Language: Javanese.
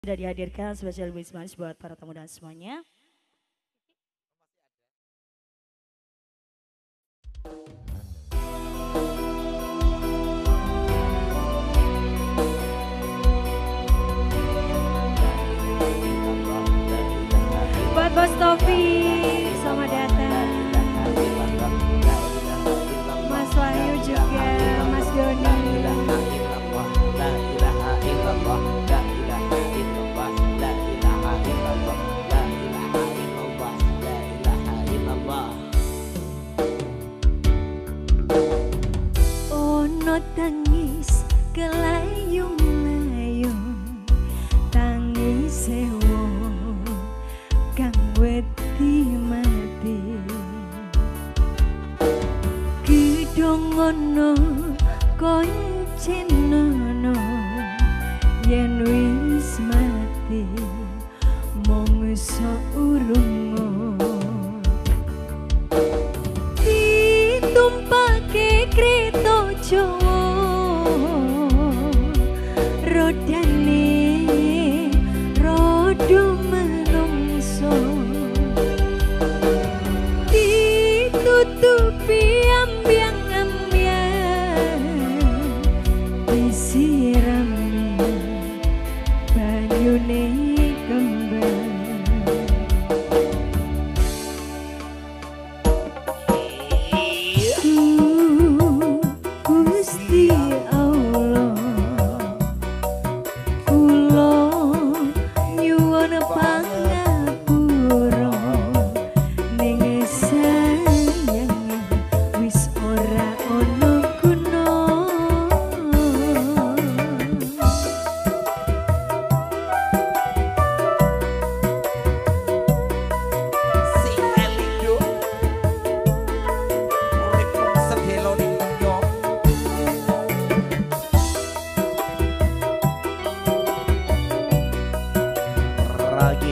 Sudah dihadirkan spesial wismanis buat para tamu dan semuanya. Buat Bos Taufik, selamat datang. Mas Wahyu juga, Mas Doni. Ono tangis kelayung-layung, tangis wong kang wedi mati. Kidongono koncenono yen wis mati mongso urungo ditumpake kreta Jawa rodane rodo menungso ditutupi ambyang-ambyang disirami banyune kembang. Gusti Allah kula nyuwun pangapura ning sayang wis ora ana guna. Si Elindo urip mung sedelo ning donya. Ragi